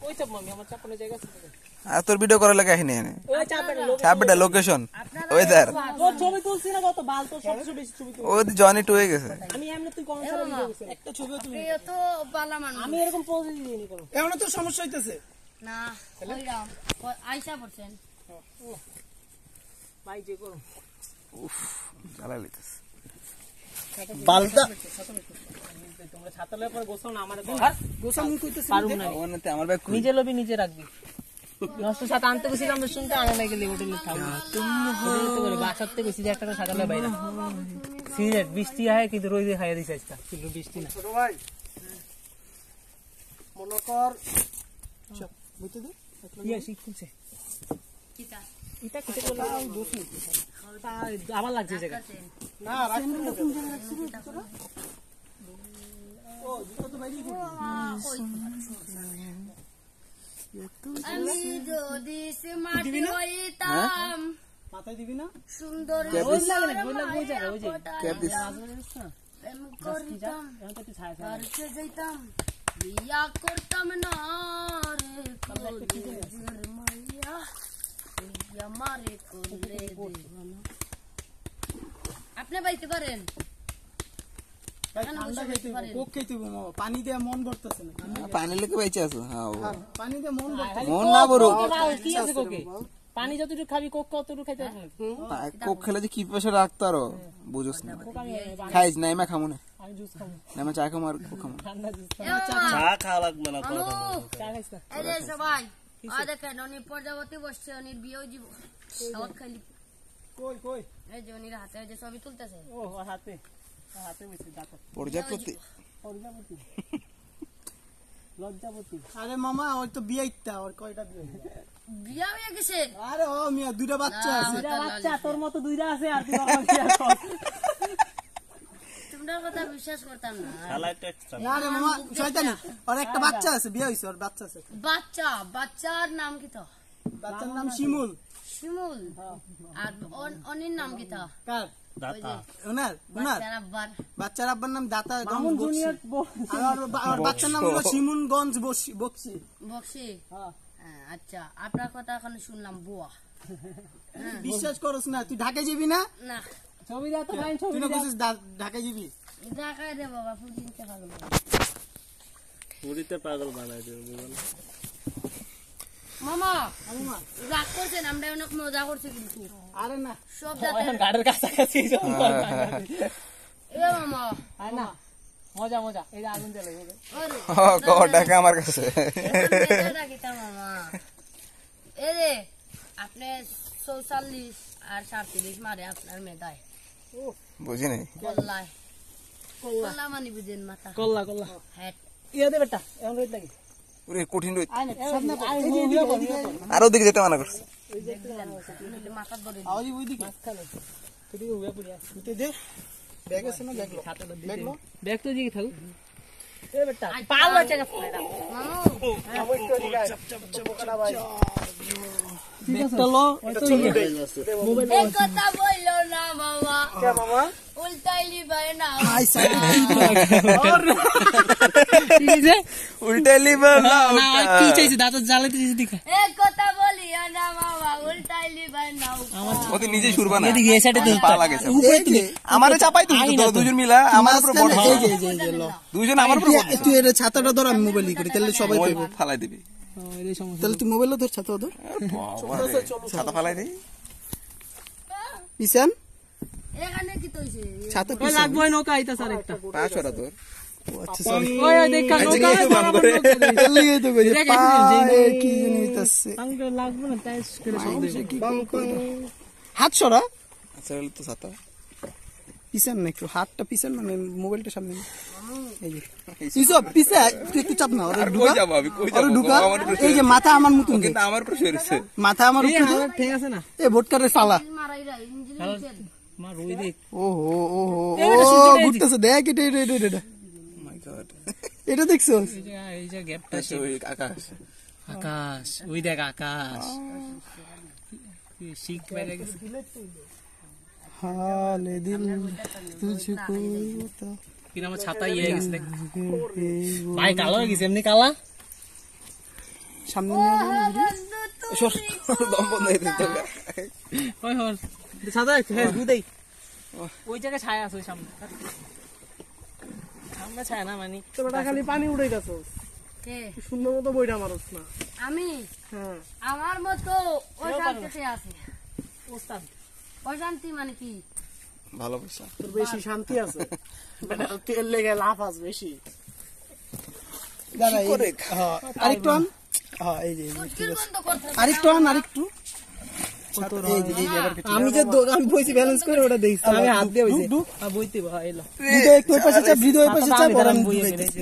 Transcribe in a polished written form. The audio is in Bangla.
ওই চাপ মামি আমার চাপ কোনো জায়গা আছে আর তোর ভিডিও করার লাগে আহিনি এনে ওই চাপটা লোকেশন ওয়েদার তোর ছবি তুলছি না কত বাল তোর সবচেয়ে বেশি ছবি তুল ওই জনি টু হয়ে গেছে আমি এমনি তুই কোন সারা ভিডিও করছিস একটা ছবি তুলি এ তো বালা মানুষ আমি এরকম পোজ দিইনি কোনো এমন তো সমস্যা হইতেছে না কইরাম আইসা পড়ছেন ভাই যে করো উফ জ্বালা লিতেছে বালটা তোমরা ছাতা লয়ে পরে গোছাও না আমারে গোসা মুখ হইতেছে পারুম না ওখানে আমার ব্যাগ নিজে লবি নিজে রাখবি নষ্ট ছাতা আনতে গেছিলাম তো শুনতে আনা লাগলে হোটেলে খাবো তুমি বলে বাসার থেকে বেশি একটা ছাতা লয়ে বাইরে সিগারেট 20 টাকা হয় কিন্তু রোজ খাইয়া দিছে আজকে কিন্তু 20 টাকা ছোট ভাই মনে কর চপ বুঝতে দে ইয়া শিখছে কিটা এটা কিটা বলে দোষী আবার লাগছে জায়গা না রাখতে না কোন জায়গায় রাখছিস তোরা ও দুটো তো বাইরে আমি যদি মাটি হইতাম মাথায় দিবি না সুন্দর ওই লাগে না ওই জায়গা ওই যে ক্যাপ দিস প্রেম করতাম এখন তো একটু ছায়া ঘরকে যাইতাম বিয়া করতাম না রে কলেজের মাইয়া এই আমারে করলে দেবানা আপনি বাইতে পারেন ঠান্ডা খাইতে হবে কোক খাইতে হবে মামা পানি দিয়ে মন ভরতেছে না পানি লেগে বাইচে আছো হ্যাঁ পানি দিয়ে মন ভরতেছে মন না বড় কি আছে কোকে পানি যতটুকু খাবি কোক ততটুকু খাইতে পারবি কোক খেলে যে কি পেশা রাখতো আরো বুঝোস না খাইস নাই মা খামু না আমি জুস খাবো না মা চা খামু আর কোক খামু ঠান্ডা জুস চা খাওয়া লাগবে না চা খাইছ না এই যে সবাই আ দেখেন উনি প্রজাপতি বসছে উনির বিয়েও জীব খাওয়াত খাইলি কই কই এই যে উনির হাতে যে ছবি তুলতেছে ও হাতে হাতে বেশি দাঁত প্রজাপতি প্রজাপতি লজ্জাপতি আরে মামা ওই তো বিয়ে ইত্তা আর কয়টা বিয়ে বিয়া হয়ে গেছে আরে ও মিয়া দুইটা বাচ্চা আছে দুইটা বাচ্চা তোর মতো দুইটা আছে আর তুই আমার শেয়ার কর তোমার কথা বিশ্বাস করতাম না না রে মামা শয়তানি আর একটা বাচ্চা আছে বিয়ে হইছে আর বাচ্চা আছে বাচ্চার নাম কি তো বাচ্চার নাম শিমুল শিমুল আর অনির নাম কি তো কার দাতা ওনার বাচ্চার আব্বার বাচ্চার আব্বার নাম দাতা মামুন জুনিয়র আর বাচ্চার নাম হলো শিমুনগঞ্জ বক্সি বক্সি আচ্ছা আপনার কথা এখন শুনলাম বুয়া বিশ্বাস করছ না তুই ঢাকা যাবি না না ছবি দাও তো ভাই ছবি তুই না কইছিস ঢাকা যাবি ঢাকায় রে বাবা ফুদিনতে পাগল পুরিতে পাগল বানাই দিবি মামা রাগ করছেন আমরা অনেক মজা করছি কিন্তু আরে না সব জাতে এখন গাড়ির কাছাকাছি এ মামা আয় না মজা মজা এই যে আগুন জ্বালাই আরে ও টাকা আমার কাছে রাখিতা মামা এ রে আপনি 44 আর 37 মারে আপনার মেধায় বুঝি নাই কল্লায় কল্লা মানে বুঝেন মাথা কল্লা কল্লা হ্যাঁ ইয়া দে বেটা এখন রইত লাগি ওরে কঠিন রইত আয় না সামনে এই যে এদিকে আর ওদিকে যেতে মানা করছে মাথা ধরে আওয়াজি ওইদিকে মাঝখানে তুই হুয়া পড়ি আছে তুই দে ব্যাগ আছে না ব্যাগ খাতাটা ব্যাগ লো দেখ তো দিকে থাকু এ বেটা পাল আছে না ব্যাগটা লো এটা ছবি মোবাইল এই কথা বললো না মামা কে মামা উল্টাইলি ভাই না আই সাইড উল্টা লিবা না কি চাইছে দাঁত জ্বালাতে দিছে দেখা এই কথা বলিও না মামা উল্টাইলি ভাই না ওতে নিজে সুরবা না এদিকে এই সাইডে পা লাগেছে আমারে চাপাই তুমি তো দুজন মিলা আমার উপর বড় এই লো দুজন আমার উপর বড় তুই এর ছাতাটা ধর আমি মোবাইল করি তাহলে সবাই পাবে ফালাই দিবি এই সমস্যা তাহলে তুই মোবাইল ধর ছাতা ধর ছাতা ফালাই দেই পিছন এখানে কি তৈছে ছাতা ওই পিছন লাগবো নৌকা আইতাছ আরেকটা পাঁচ ওরা তোর আচ্ছা সরি ওই ওই দেখা নৌকা তাহলে এই তো কই পায়ে কি নিতাছে আঙ্গ লাগবো না তাই করে শব্দ হাত সরা আচ্ছা তো ছাতা পিছন না একটু হাতটা পিছন মানে মোবাইলটা সামনে এই যে ইসব পিছে তুই একটু চাপ না ওরে কই ঢুকা যাব আমি কই ওরে যাব ঢুকা এই যে মাথা আমার মতন দে কিন্তু আমার উপর সরেছে মাথা আমার উপরে দে ঠিক আছে না এ ভোটকারে ফালা মারাইরা ইঞ্জিন মা রই দেখ ওহো ওহো এবারে ও শুনতে ঘুরতেছে দেখ এটা মাই গড এটা দেখছস এই যে গ্যাপটা ওই আকাশ আকাশ ওই দেখ আকাশ শিখ বেড়ে গেছে হালে দিল তুঝকো তা কিনা আমার ছাতা ইয়ে গেছে দেখ ভাই কালো হয়ে গেছে এমনি কালা সামনে নিয়ে যান দম বন্ধ হয়ে যেত। ওই হল সাদা হ্যাঁ দুধেই ওই জায়গায় ছায়া আছে ওই সামনে সামনে ছায়া না মানে তোরা খালি পানি উড়ে গেছো কে সুন্দর মতো বইটা মারছ না আমি হ্যাঁ আমার মতো অশান্তিতে আছে ওস্তাদ অশান্তি মানে কি ভালোবাসা তোর বেশি শান্তি আছে বেটা তেল লেগে লাভ আছে বেশি দাদা আরেকটু আন হ্যাঁ এই যে মুশকিল বন্ধ করতে হবে। আরেকটু আন আরেকটু এই যে এবার আমি যে আমি বইছি ব্যালেন্স করে ওটা দেখছি আমি হাত দিয়ে ডুব বইতে বা এলো হৃদয় একটু ওই পাশে চাপ হৃদয় ওই পাশে চাপ আর আমি বইয়ে ডুবাইতেছি। গেলে